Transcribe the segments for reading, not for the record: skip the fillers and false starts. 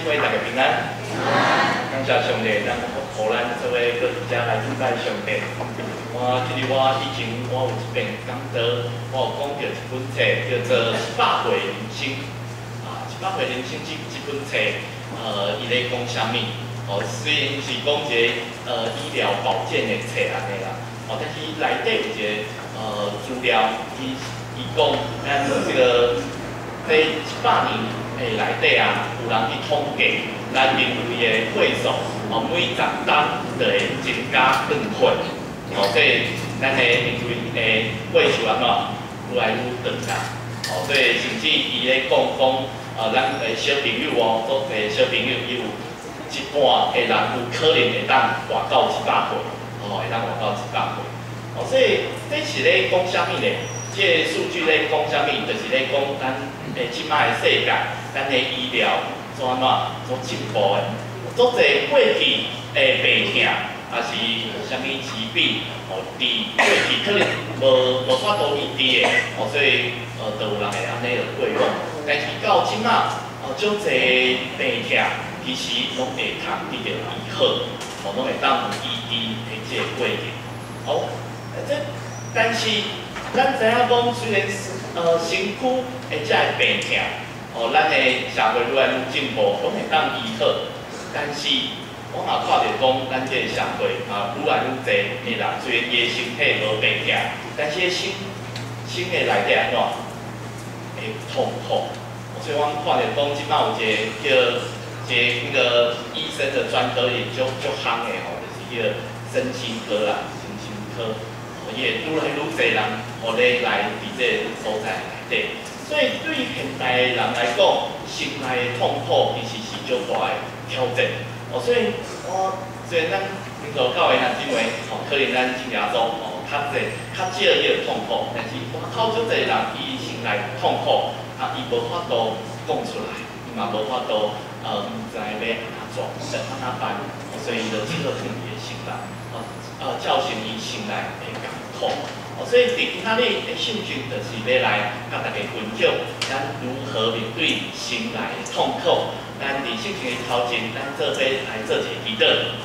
位大家平安。感谢上帝，咱互咱做伙搁一家来敬拜上帝。其实我以前有一篇讲道，我有讲到一本册叫做《100岁人生》。100岁人生这本册，伊咧讲啥物？虽然是讲一个医疗保健的册安尼啦，但是伊内底有一个资料，伊讲咱这个这100年诶内底啊，有人去统计咱人类的岁数，每10担就会增加2岁。所以咱的人类的岁数安怎愈来愈长啦。所以甚至伊咧讲，咱的小朋友做个小朋友，伊有一半的人有可能会当活到100岁，会当活到100岁。所以这是咧讲啥物咧？这个数据咧讲啥物？就是咧讲咱即摆的世界，咱的医疗怎进步的，做侪过去的病痛，也是啥物疾病，伫过去可能无法度医治的，所以就有人会安尼就过往。但是到即摆，种侪病痛其实拢会通得到医好，拢会当有医治的这个过程。但是咱知影讲，虽然身躯的这个病痛，咱的社会愈来愈进步，拢会当医好。但是我嘛看着讲，咱这个社会愈来愈侪的人，虽然伊的身体无病痛，但是心的内底安怎会痛苦？所以我看着讲，即摆有一个医生的专科也就夯的就是迄个身心科啦，身心科。伊会愈来愈侪人，咧来伫这个所在内底，所以对于现代的人来讲，心内的痛苦其实是足大的挑战。所以虽然咱民族教会咱认为，可能咱信耶稣较少迄个痛苦，但是外口足侪人伊心内痛苦，伊无法度讲出来，伊嘛无法度毋知要安怎办，所以就只好藏伊的心内，造成伊心内的感痛。所以伫今仔日的圣经，就是要来甲大家分享，咱如何面对心内的痛苦。咱伫圣经的头前，咱做伙来做一个祈祷。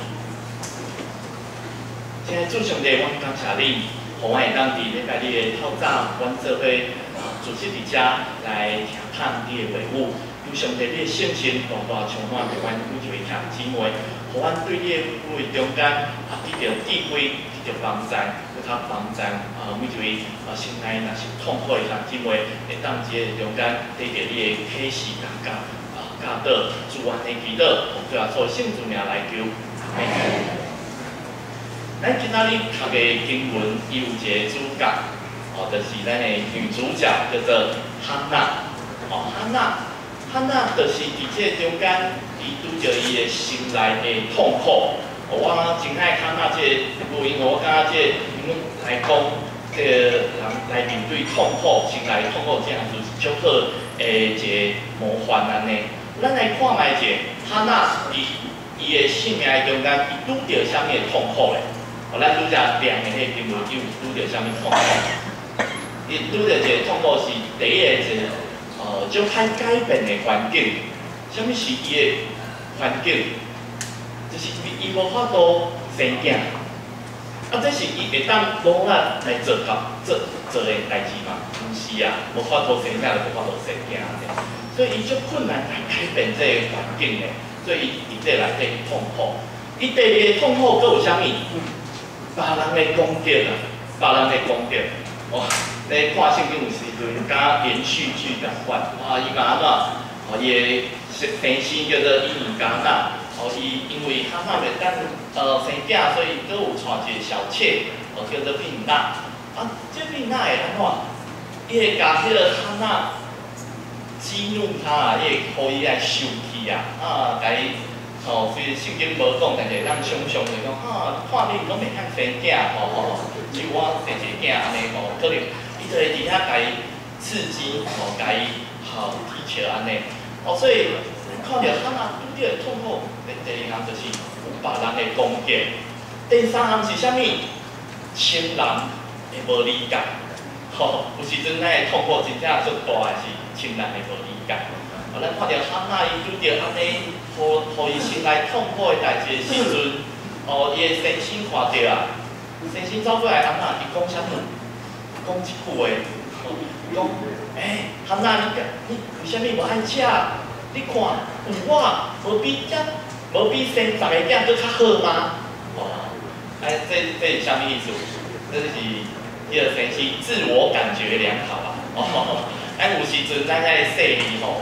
现在主上帝，我感谢你，互我会当伫礼拜日的透早，阮做伙组织伫遮来听探你的话语。求上帝，你的圣心大大充满着阮每一位兄姊妹，互阮对你的话语中间得到智慧，得到帮助，搁较帮助每一位心内若是痛苦的兄姊妹，会当伫个中间得到你的启示教导，主安的祈祷，最后做圣主名来求。咱今仔日读的经文，伊有一个主角，就是咱的女主角叫做哈娜。哈娜就是伫这中间，伊拄着伊的心内的痛苦。我真爱哈娜这录音，我感觉这来讲，这个人来面对痛苦，心内痛苦这样子是足好的一个模范安尼。咱来看卖者，哈娜伫伊的性命中间，伊拄着啥物的痛苦咧？咱拄则念的迄个经文，伊有拄着啥物痛苦？伊拄着一个痛苦是第一个一个足歹改变的环境。啥物是伊的环境？就是伊无法度生囝，这是伊会当努力来做的代志嘛？毋是啊，无法度生囝就无法度生囝所以伊足困难来改变这个环境的，所以伊伫这内底痛苦。伊第二个痛苦佫有啥物？别人的攻击啊，别人的攻击。你看圣经有时阵，甲连续剧共款，伊嘛安怎？伊的先生叫做伊尼加纳，伊因为哈娜袂当生囝，所以佫有带一个小妾，叫做毗娜。这毗娜会安怎？伊会甲迄个哈娜激怒他，伊会互伊来生气甲伊虽然圣经无讲，但是咱想象就讲看你拢袂晓生囝只有我生一个囝安尼可能伊就会伫遐甲伊刺激甲伊踢笑安尼所以看到哈娜拄着痛苦，第二项就是有别人的攻击，第三项是啥物？亲人会无理解，有时阵咱的痛苦真正最大的是亲人会无理解。 咱看到哈娜伊拄着安尼，互伊心内痛苦的代志的时阵，伊的先生看到啊，先生走过来，安娜伊讲啥物？讲一句话，讲，哈娜你为虾米无爱食？你看有我，无比生10个囝搁较好吗？这是啥物意思？这是迄个先生自我感觉良好啊。有时阵咱遐细腻吼，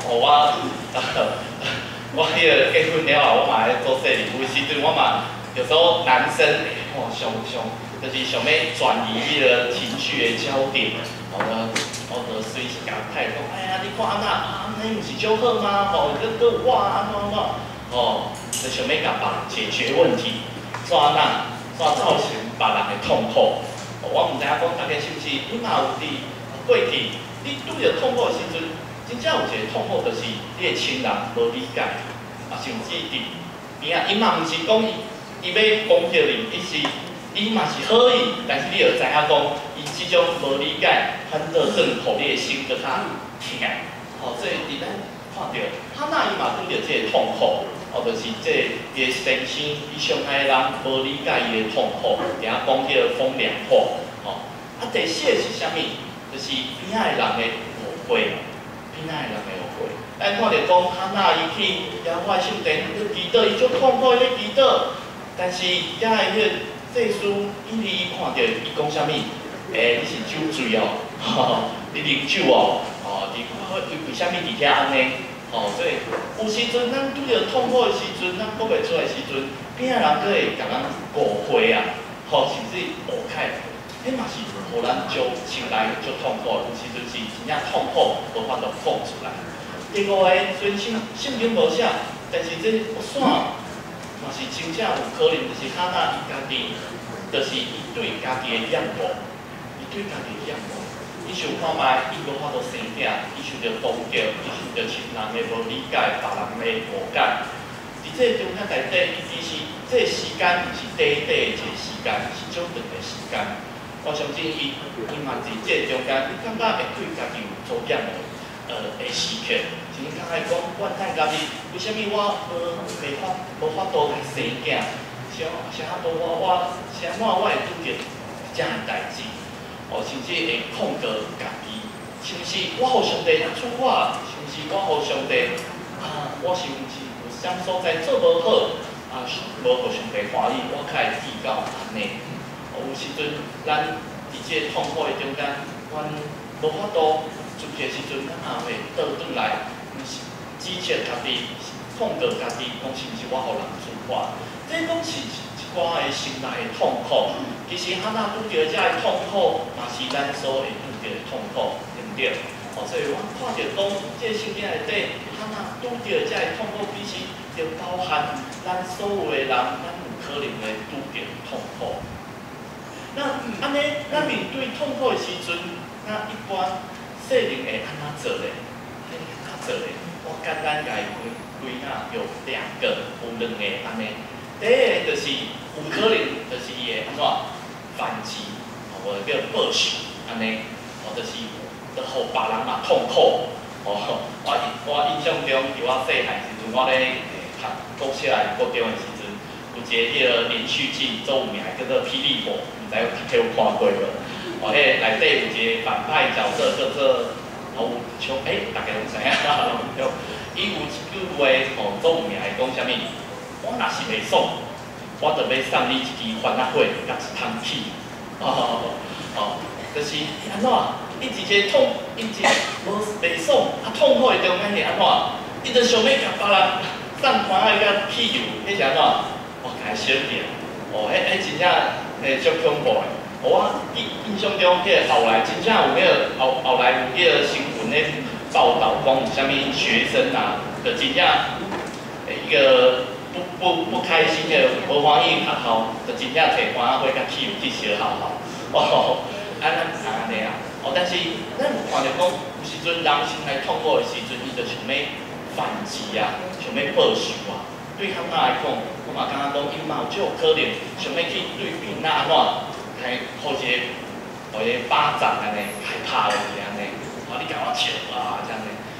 我迄个结婚了后，我嘛爱做细腻。有时阵我嘛有时候男生就是想要转移迄个情绪的焦点，我就随时甲太太讲，你看安尼毋是足好吗？搁有我安怎，就想要甲别人解决问题，怎造成别人的痛苦。我毋知影讲大家是毋是，你嘛有伫过去，你拄着痛苦的时阵，真正有一个痛苦，就是你的亲人无理解，甚至伫边仔，伊嘛毋是讲伊要攻击你，伊嘛是好意，但是你要知影讲，伊即种无理解，反倒更互你的心搁较痛。所以伫咱看到哈娜伊嘛拄着即个痛苦，就是即伊的先生，伊上爱人无理解伊的痛苦，定讲迄个风凉话。第四个是啥物？就是边仔的人的误会，边仔的人的误会。咱看到讲哈娜伊去亚外圣殿去祈祷，伊足痛苦咧祈祷，但是遐个迄个祭司伊看到伊讲啥物？你是酒醉哦，你啉酒哦，你为啥物伫遐安尼？所以有时阵咱拄着痛苦的时阵，咱讲袂出来的时阵，边仔人搁会甲咱误会啊，甚至误解。迄嘛是互咱足心内足痛苦，有时阵是真正痛苦无法度讲出来。第五个，虽然圣经无写，但是这有线嘛是真正有可能，就是哈娜伊家己，就是伊对家己的仰慕，伊对家己的仰慕。伊想看卖，伊无法度生囝，伊受着攻击，伊受着亲人的无理解，别人的误解。伫这中间内底，伊其实这时间毋是短短的一个时间，是足长的时间。我相信伊嘛伫这中间，伊感觉会对家己有做仰慕的时刻，就是感觉讲，我等家己，为虾米我无法度来生囝？啥都我啥物我会拄着这样代志？甚至会控告家己，是毋是我互上帝处罚？是毋是我互上帝我是毋是有啥所在做无好？无互上帝欢喜，我才会计较安尼。有时阵，咱伫即个痛苦的中间，阮无法度出去的时阵，咱也会倒转来，指责家己，控告家己，讲是毋是我互人处罚？这拢是一寡的心内的痛苦。其实哈娜拄着遮个痛苦，嘛是咱所会拄着的痛苦，对毋对？所以我看着讲，即个圣经内底，哈娜拄着遮个痛苦，其实就包含咱所有的人，咱有可能会拄着痛苦。那安尼，咱面对痛苦的时阵，那一般世人会安怎做咧？我简单甲伊归纳有2个，有2个安尼。第一个就是有可能，就是伊会安怎反击，或者叫报仇安尼，就是互别人嘛痛苦。我印象中，伫我细汉时阵，我咧读国小来国中的时阵，有一个迄个连续剧做有名叫做《霹雳火》。有看过无？迄个内底有一个反派角色叫做大家拢知影。伊有一句话做有名的，讲啥物？我若是袂爽，我就要送你一支番仔火，甲一桶铁。就是安怎？伊一个痛，伊一个袂爽，痛苦的中间是安怎？伊就想要甲别人送番仔甲汽油，迄是安怎？我甲伊小掉。迄真正。足恐怖的！我印象中，迄个后来真正有迄个后来有迄个新闻咧报道，讲有啥物学生就真正一个不开心的，无欢喜学校，就真正摕番仔火甲汽油去烧学校。咱安尼啊！但是咱有看到讲，有时阵人心内痛苦的时阵，伊就想要反击啊，想要报仇啊。对他们来讲，我嘛感觉讲，伊嘛有这可能，想要去对面安怎，来互一个巴掌安尼，害怕的安尼，你甲我笑这样尼，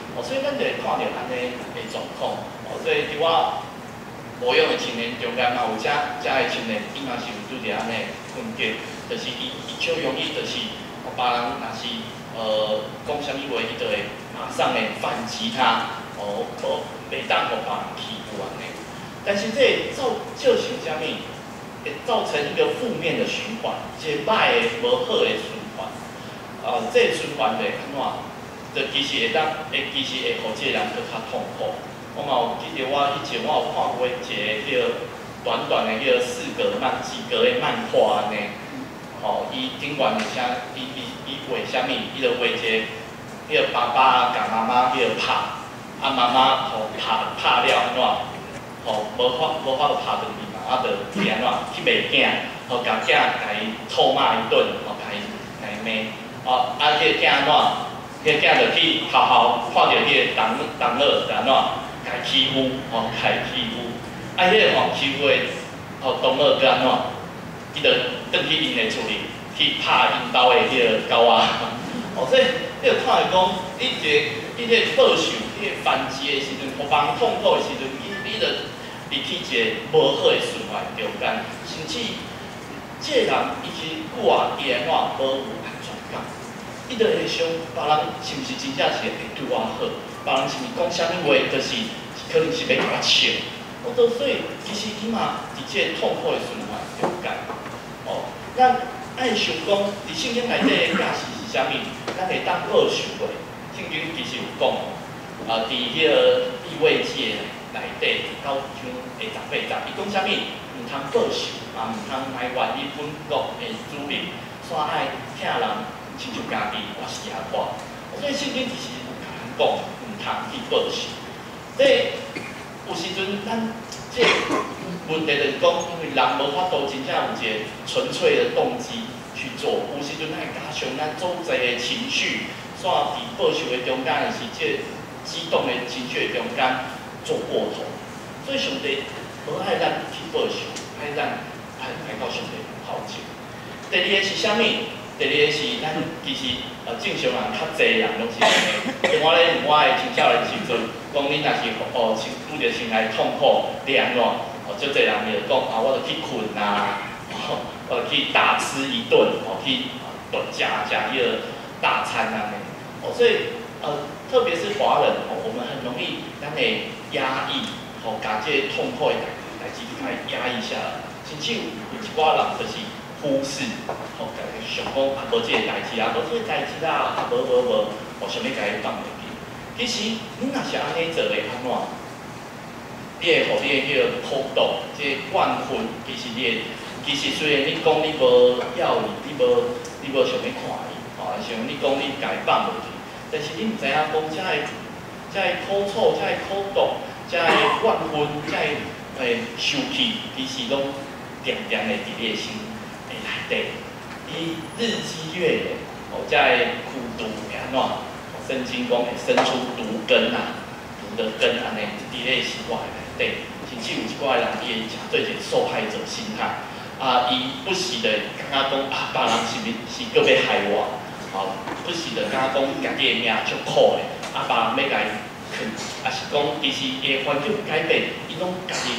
所以咱就会看到安尼的状况。所以伫我无用的青年中间嘛，有遮的青年，伊嘛是有拄着安尼困境，就是伊超容易就是别人若是讲啥物话，伊就会马上的反击他，袂当互别人欺负安尼。但是这造成啥物？会造成一个负面的循环，一个歹的无好的循环。这个循环会安怎？就其实会当，其实会互这个人更较痛苦。我嘛有记得我以前我有看过一个迄个短短的迄个4格几格的漫画安尼。伊顶悬是啥？伊画啥物？伊就画一个迄个爸爸甲妈妈迄个拍，妈妈拍了安怎？无法度拍转去嘛，就是安怎去骂囝，甲囝甲伊臭骂一顿，甲伊骂。迄个囝安怎？迄个囝就去学校看到迄个同学就安怎？甲伊欺负，甲伊欺负。迄个欺负的同学就安怎？伊就转去因的厝里去拍因兜的迄个狗仔。所以你就看会讲，你这个报仇、你个反击的时阵，互别人痛苦的时阵，你就入去一个无好的循环中间，甚至这个人伊是久啊，伊安怎无有安全感，伊就会想别人是毋是真正是会对我好，别人是毋是讲啥物话，就是可能是要甲我笑。所以其实伊嘛伫这个痛苦的循环中间。咱爱想讲，伫圣经内底的假释是啥物？咱会当报仇的。圣经其实有讲，伫迄个利未记内底9章28节，伊讲啥物？毋通报仇，嘛毋通埋怨你本国的主人，煞爱疼人，亲像家己，我是亚我。所以圣经其实有甲咱讲，毋通去报仇。所以有时阵咱这问题就是讲，因为人无法度真正有一个纯粹的动机去做，有时阵会加上咱组织的情绪，煞伫报仇的中间是这激动的情绪的中间做过头。所以上帝无爱咱去报仇，爱咱爱到上帝讨救。第二个是啥物？第二个是咱其实正常人较济人拢是安尼。像我咧，我的青少年时阵，讲你若是拄着心内痛苦，你安怎？足济人就讲我就去困啊，我就去大吃一顿，去食迄个大餐啊。所以特别是华人，我们很容易咱会压抑，把这个痛苦的代志就甲伊压抑下来，甚至有一寡人就是忽视，想讲无这个代志啊，无这个代志啦，无，想要甲伊放落去。其实你若是安尼做会安怎？你会互你的迄个苦毒，即个怨愤，其实虽然你讲你无要伊，你无想要看伊，像你讲你甲伊放落去，但是你毋知影讲遮个苦楚、遮个苦毒、遮个怨愤、遮个受气，其实拢定定的伫你的心的内底，伊日积月累，遮个苦毒会安怎？圣经讲会生出毒根啊，毒的根安尼伫你的心外内底，甚至有一寡人伊会诚做一个受害者心态，伊不时的感觉讲别人是搁要害我，不时的感觉讲家己的命足苦的，别人要甲伊劝，也是讲其实伊的环境改变，伊拢家己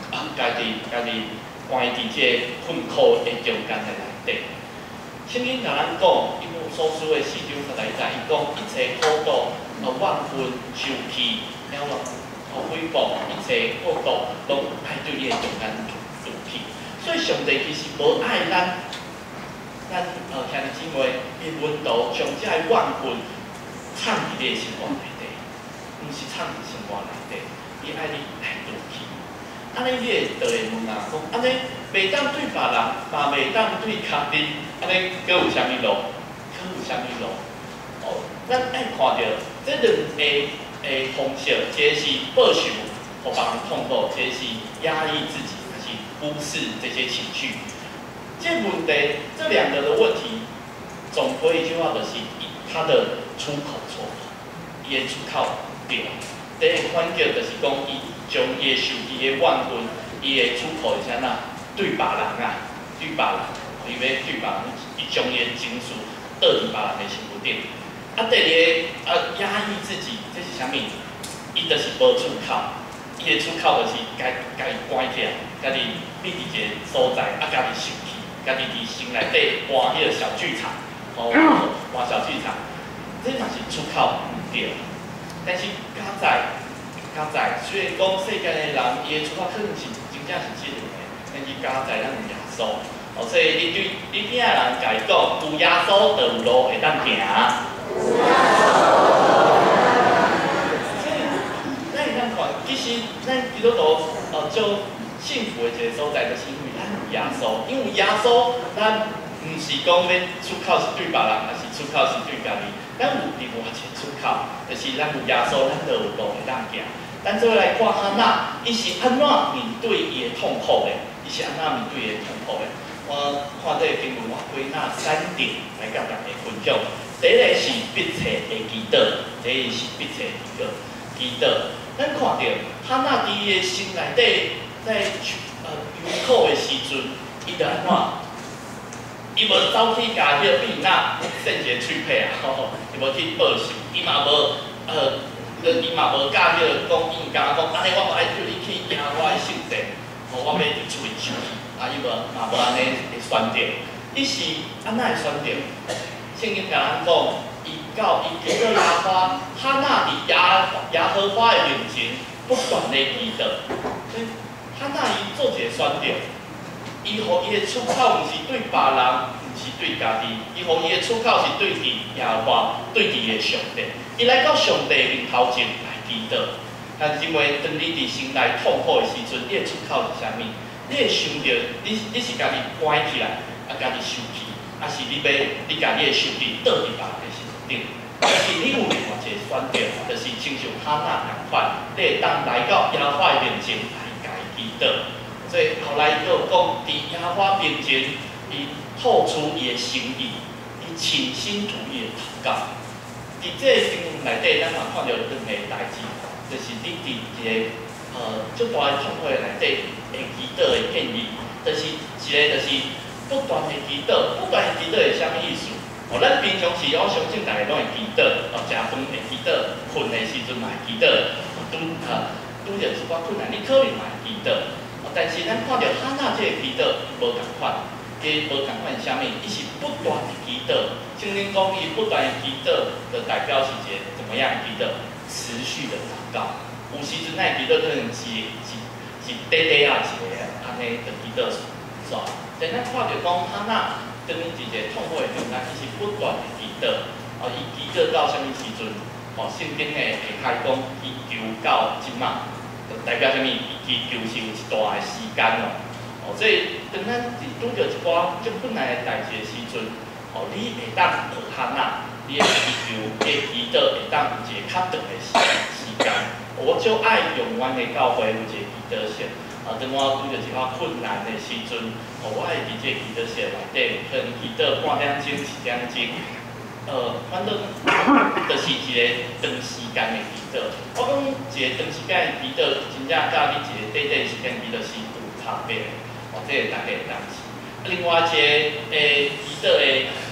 关伫这个困苦的中间的内底。圣经甲咱讲，伊有所书的4章12节，伊讲一切苦毒、怨愤、受气、了诽谤，一切恶毒，拢爱对你的中间入去。所以上帝其实无爱咱兄弟姊妹的温度，将这个怨愤藏伫你的生活内底，毋是藏伫生活内底，伊爱你来入去。安尼你就会问啊，讲安尼袂当对别人，嘛袂当对家己，安尼搁有啥物路？咱爱看到这两个方式，一个是报仇，互别人痛苦；一个是压抑自己，还是忽视这些情绪。这问题，这两个的问题，总归一句话就是他的出口错，伊的出口对。第一个反击就是讲，伊将伊的受气的怨愤，伊的出口是安那？对别人啊，伊要对别人，伊将伊的情绪倒伫别人的身躯顶。第二个压抑自己，这是啥啥物？伊就是无出口，伊的出口就是家己关起来，家己秘伫一个所在，家己受气，家己伫心内底换迄个小剧场，换小剧场，这嘛是出口毋对。但是加在，虽然讲世间的人伊的出口可能是真正是即个的，但是加在咱有耶稣，所以你对你囝人家己讲，有耶稣就有路会当行。其实咱基督徒就幸福的一个所在，就是因为咱有耶稣，因为耶稣，咱毋是讲要出口是对别人，还是出口是对家己，咱有另外一个出口，就是咱有耶稣，咱就有路会当行。咱做来看哈娜，伊是安怎面对伊的痛苦的？伊是安怎面对伊的痛苦的？我看这个经文，我归纳3点来甲大家分享。第一个是迫切的祈祷，第一个是迫切的祈祷。咱看到哈娜伫伊的心内底，在忧苦的时阵，伊就安怎？伊无走去甲迄个囡仔伸一个喙皮啊，伊无去报仇，伊嘛无伊嘛无甲迄个讲，伊甲讲，安尼我爱叫你去赢我的性质，我要伫厝里生气，伊嘛无安尼会选择，伊是安怎会选择？圣经甲咱讲，伊到伊见到亚花，哈娜伫耶和华的面前不断地祈祷，所以哈娜伊做一个选择，伊互伊的出口毋是对别人，毋是对家己，伊互伊的出口是对伫耶和华，对伫伊的上帝。伊来到上帝面头前来祈祷，但是因为当你伫心内痛苦的时阵，你的出口是啥物？你会想到你是家己关起来，家己受气，是你家己的受气倒伫别人的身顶。但是你有另外一个选择，就是亲像哈娜同款，你会当来到耶和华的面前来家祈祷。所以后来伊有讲，伫耶和华面前，伊吐出伊的心意，伊倾心吐意的祷告。伫这个经文内底，咱嘛看到两个代志，就是你伫一个足大的痛苦的内底会祈祷的建议，就是一个就是不断的祈祷，不断的祈祷是啥物意思？咱平常时我相信大家拢会祈祷，食饭会祈祷，困的时阵嘛会祈祷，拄着一寡困难，你可能嘛会祈祷。但是咱看到哈娜这个祈祷无共款，伊无共款是啥物？伊是不断的祈祷。圣经讲伊不断的祈祷，就代表是一个怎么样祈祷？持续的祷告。有时阵咱祈祷可能是短啊一个安尼的祈祷，是吧？但咱看到讲哈娜跟一个痛苦的中间，伊是不断的祈祷。伊祈祷到啥物时阵？圣经的下骹讲，伊求到即马。代表啥物？伊就是有一段的时间咯。所以当咱是拄着一寡足困难的代志的时阵，你会当学哈娜，你的祈求、你的祈祷会当有一个较长的时间。我就爱永远的教会有一个祈祷室。当我拄着一寡困难的时阵，我爱伫这个祈祷室内底，可能祈祷半点钟、1点钟。反正就是一个长时间的祈祷。我讲一个长时间的祈祷，真正甲你一个短时间祈祷是有差别的。这个大家会当知。另外一个祈祷的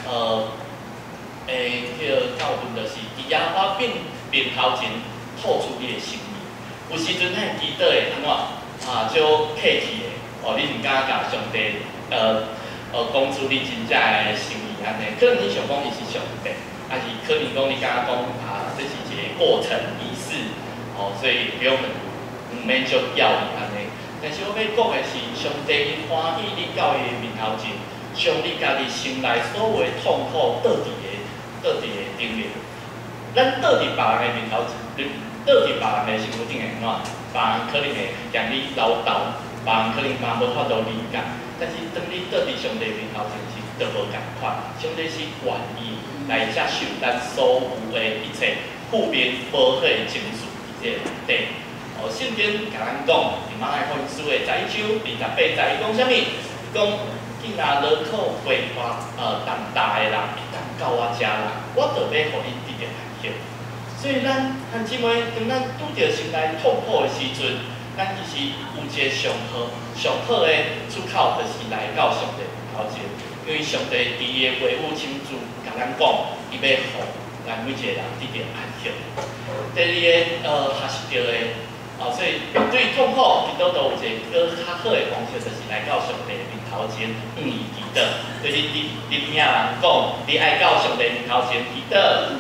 迄个教训就是，伫耶和华面头前吐出你的心意。有时阵咱祈祷会安怎就客气的，你毋敢甲上帝讲出你真正的心意。安尼，可能你想讲伊是上帝，还是可能讲你敢讲这是一个过程仪式，所以不用毋免就要伊安尼。但是我要讲的是，上帝伊欢喜你到伊面头前，将你家己心内所有的痛苦倒伫个顶面。咱倒伫别人的面头前，倒伫别人的身躯顶会安怎？别人可能会嫌你唠叨，别人可能嘛无法度理解。但是当你倒伫上帝面头前时，就无共款。上帝是愿意来接受咱所有的一切负面无好的情绪伫这内底。圣经甲咱讲，伫马太福音书的11章28节，伊讲啥物？伊讲，既然人口规划重大的人会当到我遮来，我就要互伊直直来歇。所以咱姊妹，当咱拄着心内痛苦的时阵，咱其实有一个上好的出口，就是来到上帝头前，因为上帝伫伊的话语清楚甲咱讲，伊要互咱每一个人直直安息。 第二个学习到的，所以面对痛苦，基督徒有一个较好的方式，就是来到上帝面头前，伊祈祷。就是你听人讲，你爱到上帝面头前祈祷。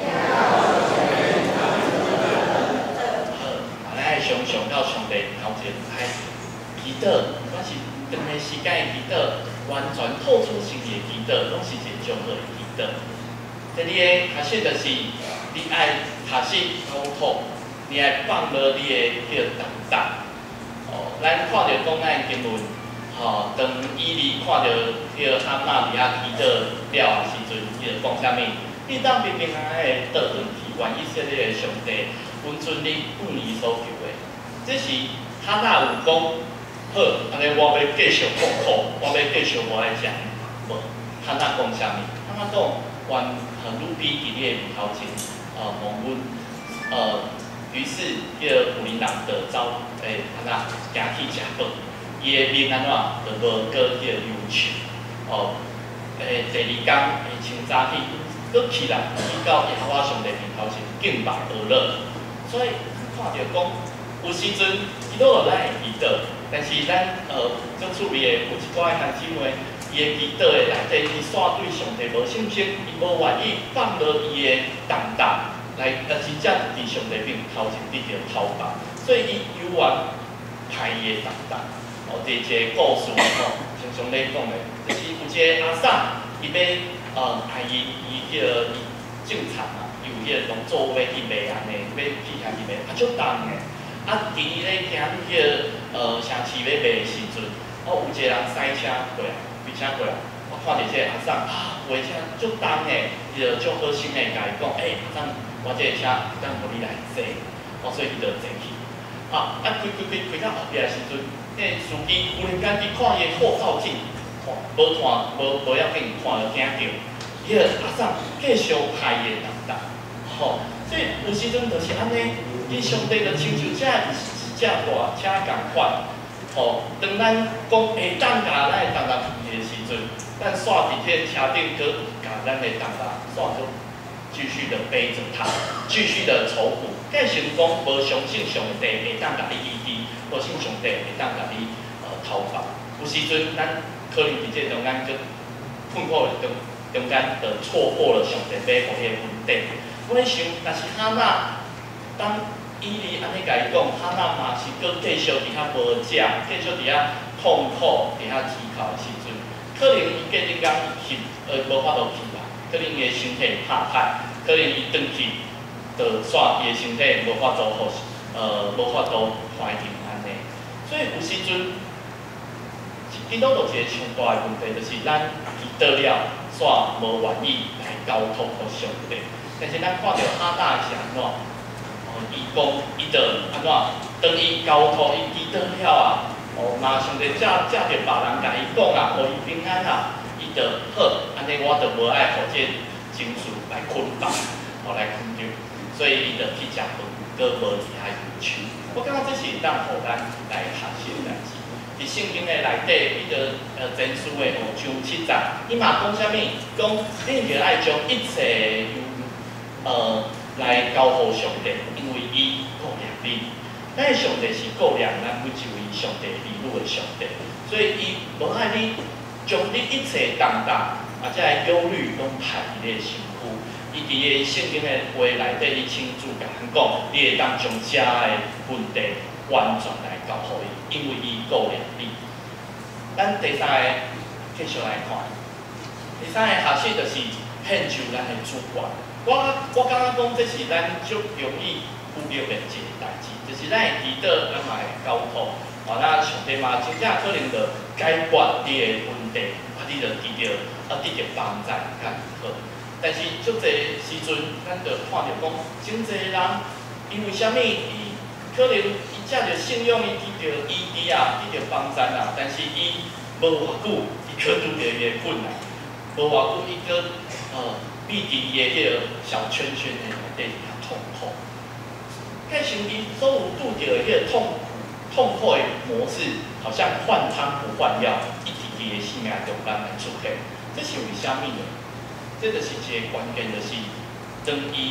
好，咱爱常常到上帝面头前来祈祷，不管是长的时间的祈祷，完全透出心意的祈祷，拢是一个上好的祈祷。第二个学习就是你爱学习沟通，你爱放落你的迄个担当。咱看到讲咱经文，当以利看到迄个哈娜伫遐祈祷了时阵，伊就讲啥物？你当平平安安的倒转去，愿以色列的上帝允准你按伊所求的。这是哈娜有讲，好，安尼我要继续痛苦，我要继续我爱食。无，哈娜讲啥物？哈娜讲，愿女比伫你的面头前，蒙阮，于是迄个古林人就走，安那行去食饭，伊的面安怎就无过迄个忧愁。第二天清早起，搁起来去到耶和华上帝面头前敬拜而乐。所以看到讲，有时阵基督徒咱会祈祷，但是咱足趣味的有一寡兄姊妹，伊的祈祷的内底，伊煞对上帝无信心，伊无愿意放落伊的担当。来，真正伫上帝面头前得到讨伐，所以伊有缘排伊的担当。第一个故事常常咧讲的，就是有一个阿嫂，伊要爱伊迄个种田啊，伊有迄个农作物要去卖安尼，要去遐去卖，足重的。伫伊咧行迄个城市要卖的时阵，有一个人塞车过来，开车过来，我看到这个阿嫂卖车足重的，伊就足好心的甲伊讲，阿嫂。我这个车当互你来坐，所以伊就坐去。开到后壁的时阵，迄司机忽然间去看伊的后照镜，无要紧，看就惊着。迄个阿嫂继续拍伊的担当，所以有时阵就是安尼，伊上帝就亲像遮大车共款，当咱讲会当甲咱的担当去的时阵，咱煞伫迄个车顶搁甲咱的担当煞做。继续的背着他，继续的愁苦。介成功无相信上帝会当甲你医治，无信上帝会当甲你讨伐。有时阵咱可能伫这中间就困苦的中间，就错过了上帝要予伊的稳定。我咧想，若是哈娜，当以利安尼甲伊讲，哈娜嘛是搁继续伫遐无食，继续伫遐痛苦，伫遐乞讨的时阵，可能伊隔日讲去，无法度去。可能伊的身体怕歹，可能伊转去就煞伊的身体无法度好，无法度怀孕安尼。所以有时阵，基督徒一个上大的问题，就是咱祈祷了，煞无愿意来交托互上帝。但是咱看到哈娜是安怎？伊讲伊就安怎？当伊交托伊祈祷了啊，那上帝借着别人甲伊讲啊，互伊平安啊。伊就好，安尼我就无爱互这情绪来捆绑，来困住，所以伊就去食饭，搁无其他忧愁。我感觉这是当互咱来学习的代志。伫圣经的内底，伊就前书的5章7节，伊嘛讲啥物？讲恁就爱将一切来交互上帝，因为伊顾念你。咱上帝是顾念咱每一位上帝儿女的上帝，所以伊无爱你。将你一切担当，这个忧虑拢排伫你的身躯。伊伫个圣经的话内底，伊清楚甲咱讲，你会当将遮个问题完全来交互伊，因为伊顾念你。咱第三个继续来看，第三个学习就是献就咱的主权。我感觉讲这是咱足容易忽略的一个代志，就是咱会祈祷，咱嘛会交托。那上帝嘛，真正可能就解决你的问题，你就得到帮助，较好。但是足侪时阵，咱就看到讲，真侪人因为啥物，伊可能伊借着信仰，伊得到医治啊，得到帮助啊，但是伊无偌久，伊可拄着伊的困难，无偌久，伊个闭伫伊的迄个小圈圈的内底遐痛苦。介像伊所有拄着的迄个痛苦的模式，好像换汤不换药，一直伫个生命中间来出现。这是为虾米呢？这就是一个关键，就是当伊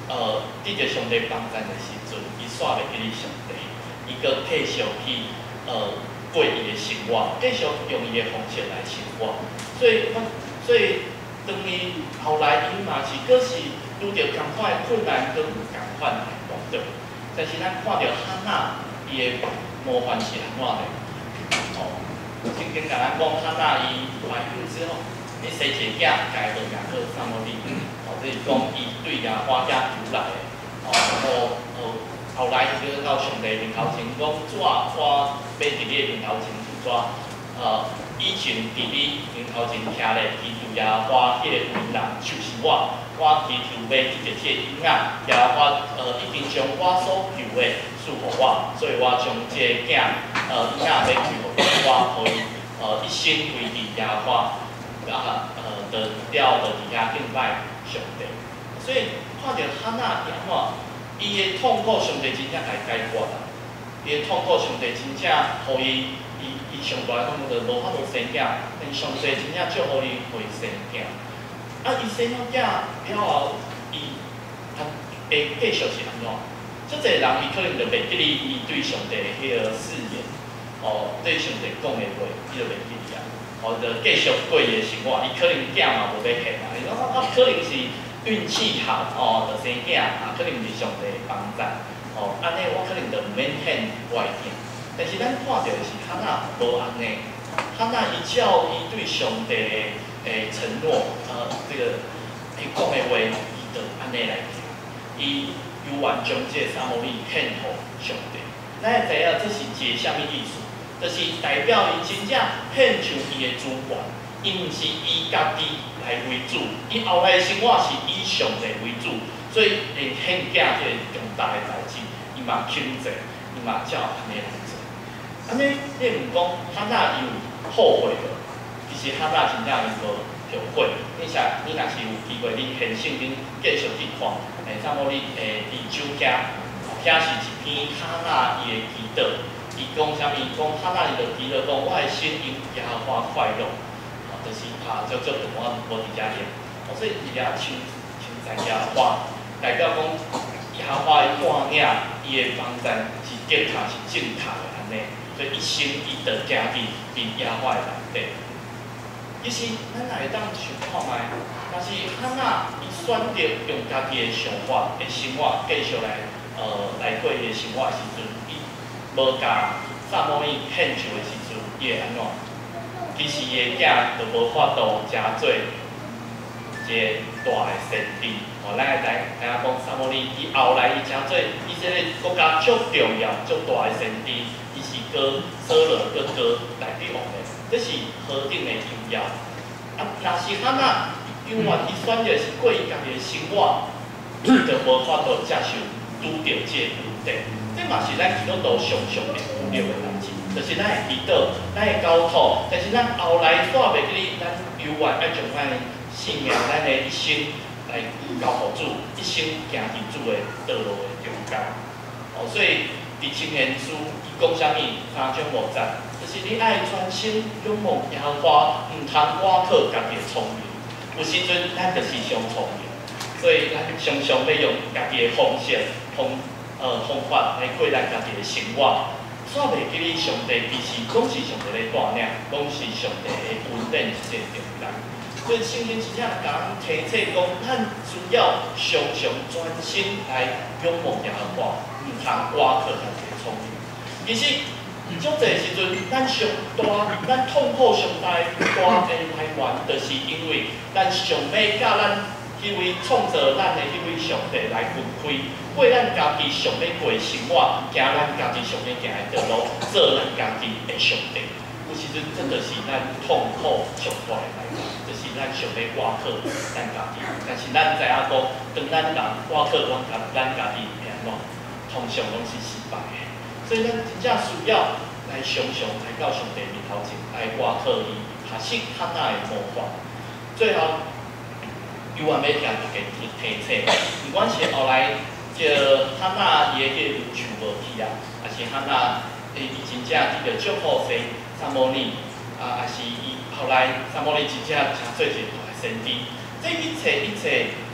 得着上帝帮助的时阵，伊煞袂记哩上帝，伊个继续去过伊的生活，继续用伊的方式来生活。所以当伊后来伊嘛是阁是拄着同款的困难，阁有同款的遇到。但是咱看到哈娜伊的模范是安怎的？哦，圣经甲咱讲哈娜伊怀孕之后，伊生一个囝，家个名叫撒母耳。哦，就是讲伊对亚花家求来的。哦，然后后来就是到上帝面头前讲，怎我要伫你面头前怎？以前伫你面头前听咧，祈求耶和华迄个为人就是我祈求要得着这个囡仔，耶和华已经将我所求的赐予我，所以我将这个囝囡仔要求我，互伊一生归伫耶和华，得了伫遐敬拜上帝。所以看到哈娜伊安怎，伊的痛苦上帝真正来解决啦，伊的痛苦上帝真正互伊。伊上大痛苦就无法度生囝，但上帝真正祝福伊会生囝。伊生了囝了后，伊会继续是安怎？即个人伊可能就袂记哩伊对上帝迄个誓言，对上帝讲的话，伊就袂记哩啊。就继续过伊的生活，伊可能囝嘛无要现啊，伊讲可能是运气好，就生囝，可能是上帝的帮助，安尼我可能就毋免现我的囝。但是咱看到的是哈娜无安尼，哈娜依照伊对上帝的承诺，这个伊讲的话，伊就安尼来行。伊犹原将这撒母耳献互上帝。咱会知影这是一个啥物意思？就是代表伊真正献上伊的主权，伊毋是以家己来为主，伊后来的生活是以上帝为主，所以会献囝这个重大的代志，伊嘛肯做，伊嘛照安尼来做。安尼，你毋讲哈娜伊有后悔无？其实哈娜真正伊无后悔。你若是有机会，你现圣经继续去看，差不多你伫酒遐，遐是一篇哈娜伊的祈祷。伊讲啥物？讲哈娜伊就祈祷讲，我的心因耶和华快乐，就是就我无伫遮念。所以伊遐唱在耶和华，代表讲耶和华的带领，伊的帮助是结确是正确的安尼。所以一生伊着行伫耶和华的内底。其实咱也会当想看卖，但是哈娜伊选择用家己的想法、的生活继续来过伊的生活的时阵，伊无甲撒母耳献上的时阵，伊会安怎？其实伊的囝就无法度食做一个大的先知。咱会知影讲撒母耳伊后来伊食做以色列国家足重要、足大的先知。哥扫罗哥来对王的，这是何等的重要！若是哈娜永远伊选择是过伊家己的生活，伊就无法度接受拄着这个问题。这嘛是咱基督徒常常会忽略的代志，就是咱会祈祷，咱会交托，但是咱后来煞袂记哩，咱永远要将咱的性命、咱的一生来交互主，一生行伫主的道路的中间。所以。伫箴言书，伊讲啥物？3章5节，就是你爱专心仰望耶和华，毋通倚靠家己的聪明。有时阵咱就是上聪明，所以咱常常要用家己的方式、方法来过咱家己的生活。煞袂记哩上帝其实拢是上帝咧带领，拢是上帝的恩典一个重担。所以圣经真正甲咱提醒讲，咱需要常常专心来仰望耶和华。毋通倚靠家己的聪明。其实，足侪时阵，咱痛苦上大的来源，就是因为咱上要甲咱迄位创造咱的迄位上帝来分开，过咱家己上要过的生活，行咱家己上要行的道路，做咱家己的上帝。有时阵，真就是咱痛苦上大的来源，就是咱上要倚靠咱家己。但是咱知影讲，当咱人倚靠咱家己安怎？通常拢是失败的，所以咱真正需要来常常来到上帝面头前来倚靠伊，学习哈娜的模范。最后，犹原要听一个提醒，不管是后来这哈娜伊的迄个路树无去啊，还是哈娜伊真正伫着祝福生撒母耳还是伊后来撒母耳真正成做一个大先知，这一切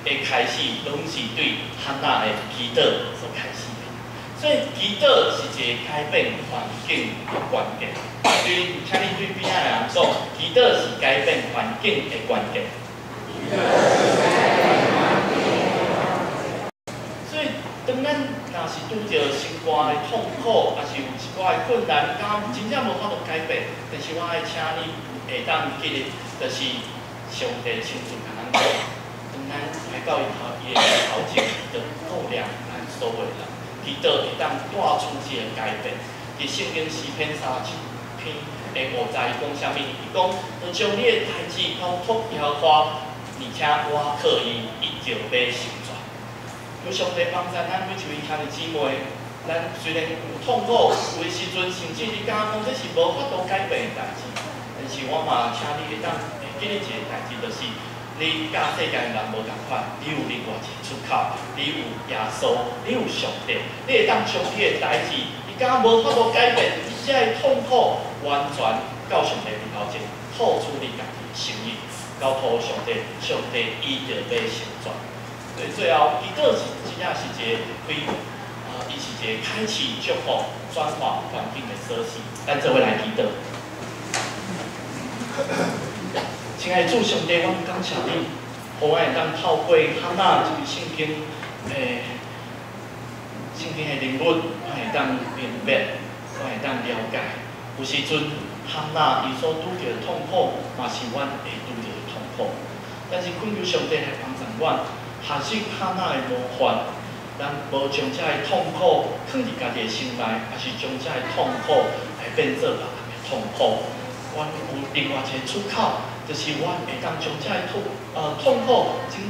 会开始拢是对汉娜的祈祷所开始的。所以祈祷是一个改变环境的关键。所以，请你对边仔的人讲，祈祷是改变环境的关键。所以，当咱若是拄着生活的痛苦，也是有一寡的困难，敢真正无法度改变，但是我爱请你会当记得，就是上帝亲自甲咱讲，当咱来到伊头前，就照亮咱所有人，祈祷会当带出一个改变。伫圣经诗篇37篇的50节，伊讲啥物？伊讲，就将你的代志交托耶和华，而且我可以一定要成全。求上帝帮助咱每一位兄弟姊妹，咱虽然有痛苦，有的时阵甚至你感觉这是无法度改变的代志，但是我嘛请你会当会记得一个代志，就是你甲世间人无同款，你有另外一个出口，你有耶稣，你有上帝，你会当将你的代志，你敢无法度改变，你只个痛苦完全到上帝面头前，吐出你家己的心意，交托上帝，上帝伊就要成全。所以最后，祈祷是真正是一个伊是一个开启祝福、转化环境的锁匙。咱做伙来祈祷。亲爱的主上帝，我感谢你，互我会当透过汉娜这个圣经的人物，我会当明白，我会当了解。有时阵汉娜伊所拄着的痛苦，嘛是阮会拄着的痛苦。但是恳求上帝来帮助阮。学习汉娜的模范，咱无将这个痛苦放伫家己的心内，也是将这个痛苦来变做别人的痛苦。阮有另外一个出口，就是阮会当将这个痛苦真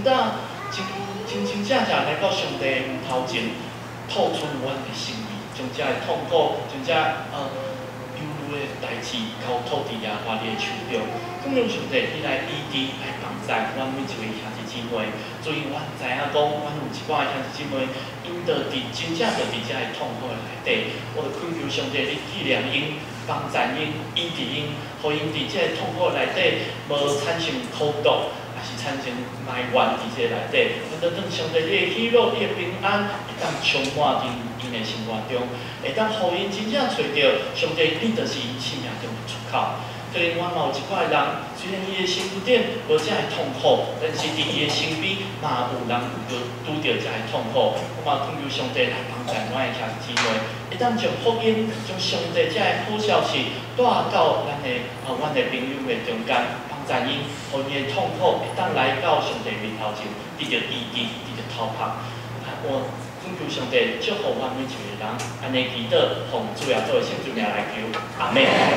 来到上帝面头前，吐出阮的心意，将这个痛苦，将这忧虑的代志交托伫耶和华你的手中。感谢上帝，你来医治，来帮助阮每一位兄弟姊妹。所以，阮知影讲，阮有一寡兄弟姊妹，因着真正着伫遮个痛苦内底，我着恳求上帝，你纪念因，帮助因，医治因，互因伫遮个痛苦内底无产生苦毒，也是产生埋怨伫遮个内底。我着让上帝你的喜乐、你的平安，会当充满伫因的生活中，会当互因真正找到上帝，你就是因生命中的出口。虽然我嘛有一寡人，虽然伊的身顶无遮个痛苦，但是伫伊的身边嘛有人拄着遮个痛苦。我嘛恳求上帝来帮助我的兄弟姊妹，会当将福音、将上帝遮个好消息带到阮的朋友的中间，帮助因，互伊的痛苦会当来到上帝面头前，得着医治，得着突破。我恳求上帝祝福阮每一个人，安尼祈祷，奉主耶稣的圣名来求，阿门。